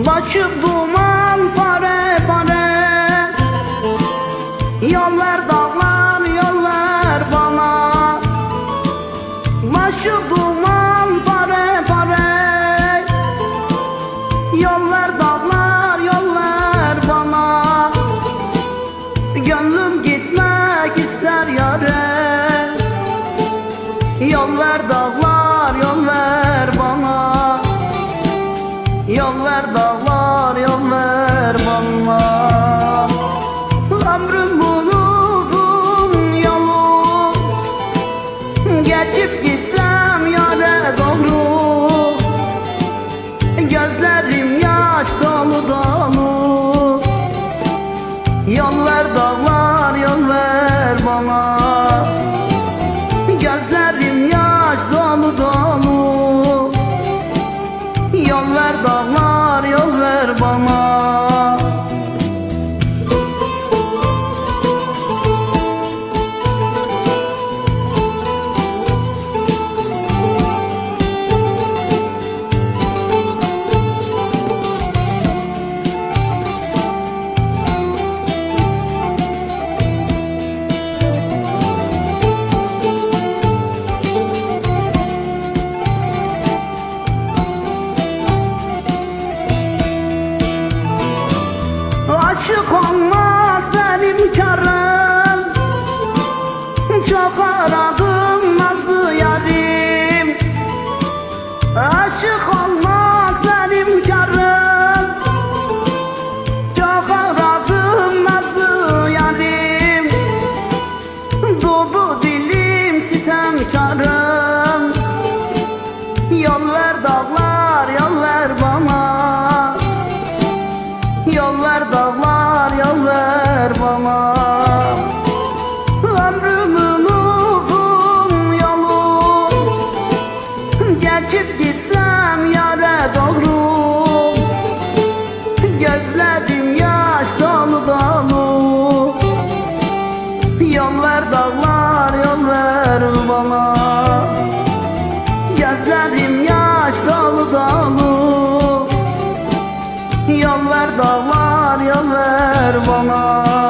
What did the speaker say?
Başı duman pare pare. Yol ver dağlar, yol ver bana. Başı duman pare pare. Yol ver dağlar, yol ver bana. Gönlüm gitmek ister yâre. Yol ver dağlar, yol ver bana. Yol ver dağlar, yol ver bana. Ömrüm uzun yolu, geçip gitsem yâre doğru. Gözlerim yaş dolu dolu. Yol ver dağlar, yol ver bana. Gözlerim yaş dolu dolu. Yol ver dağlar, yol ver bana. Aşık olmak benim karım. Çok aradım nazlı yarim. Aşık olmak benim karım. Çok aradım nazlı yarim. Doğdu dilim sitemkarım. Yol ver dağlar, yol ver bana. Yol ver dağlar, yol ver bana. Ömrümün uzun yolu, geçip gitsem yâre doğru. Gözlerim yaş dolu dolu. Yol ver dağlar, yol ver bana. Gözlerim yaş dolu dolu. Yol ver dağlar, yol ver bana.